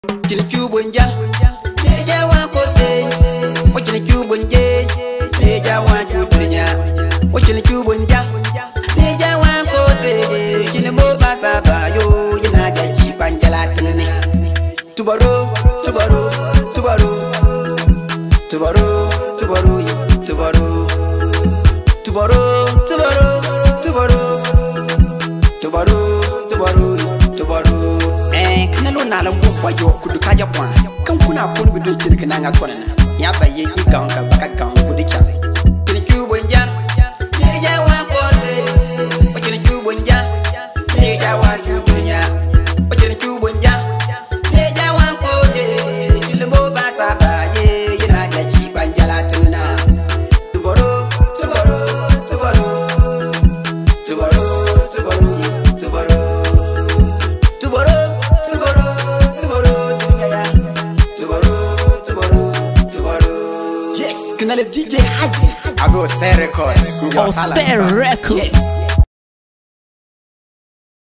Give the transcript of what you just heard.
Chini chubunja, neja wakote. Ochini chubunje, neja wachudunya. Ochini chubunja, neja wakote. Chini moba sabayo, yinaga chipanjala tinene. Tubaru, tubaru, tubaru, tubaru, tubaru, tubaru, tubaru, tubaru, tubaru, tubaru, tubaru, tubaru. Kanalo na la mwa yo kudukaja pwa. Kan kuna kun bidu chini kananga kona. Yaba ye ganga baka gang kudi chale. Chini chubunja, neja wakote. Ochini chubunja, neja wachudunya. Ochini chubunja, neja wakote. Chini moba sabaye, yinaga chipanjala tinena. Tubaru, tubaru, tubaru, tubaru, tubaru, tubaru, tubaru. Yes, can I DJ Hazi? I go Stay Record. Oh, Stay Record. Yes.